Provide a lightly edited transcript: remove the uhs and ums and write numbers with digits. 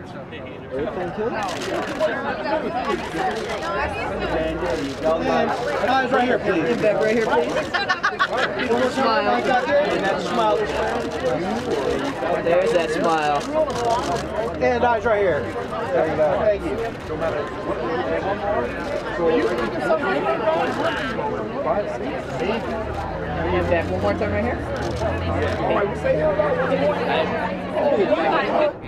Everything good? Eyes right here, please. And Bec right here, please. Smile. And that smile. There's that smile. And eyes right here. There you go. Thank you. And Bec one more time right here.